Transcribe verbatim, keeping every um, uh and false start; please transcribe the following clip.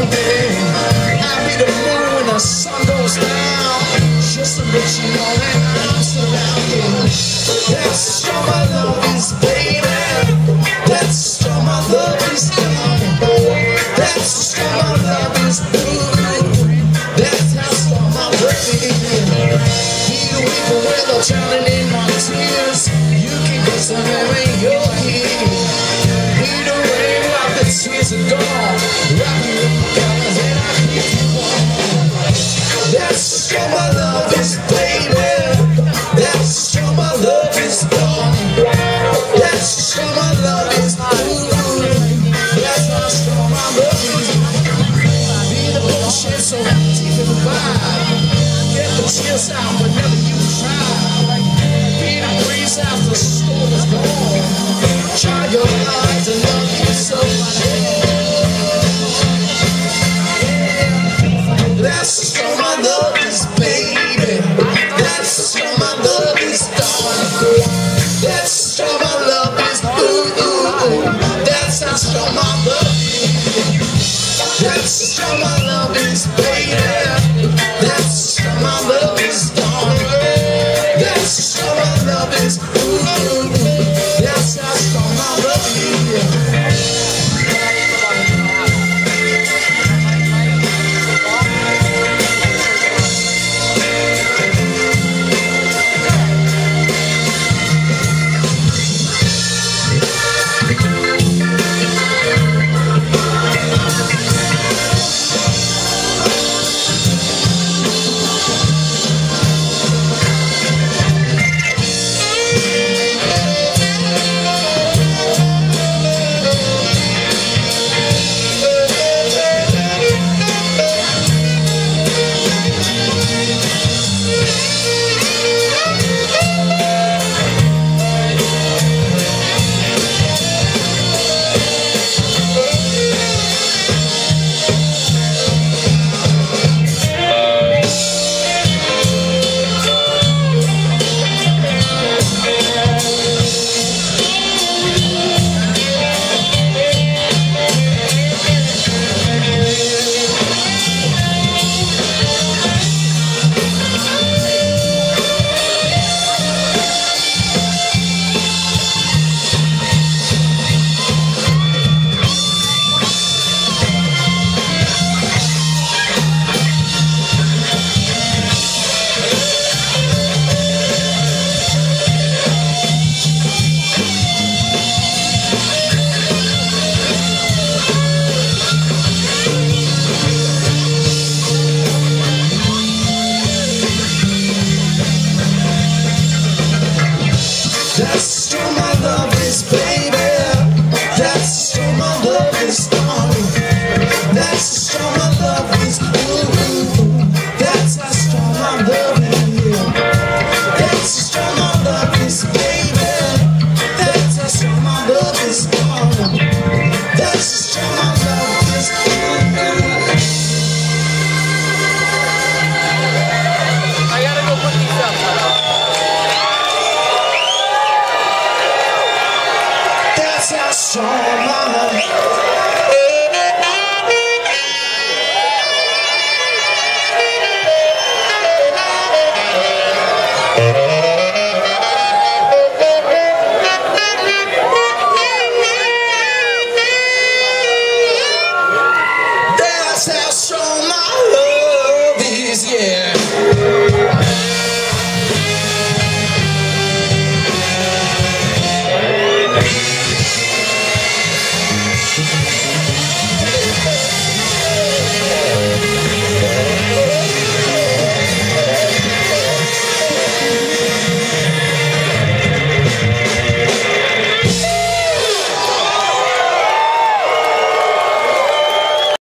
I'll be the moon when the sun goes down, just to let you know that I'm surrounded. That's how my love is, baby. That's how my love is done. That's how my love is good. That's how strong my love is. Be the weeping without drowning in my tears. You can go somewhere when you're here. Be the rain while the tears are gone. Wrap me in my colors and I keep you warm. That's how my love is, baby. That's how my love is done. That's how my love is good. That's how strong my love is. Be the bullshit so deep in the vibe. Get the tears out whenever you try. Be the breeze after the storm is gone. Try your eyes and love you so much. That's how my love is, baby. That's how my love is done. That's how my love is, ooh. That's how strong my love is. That's how my love is, baby.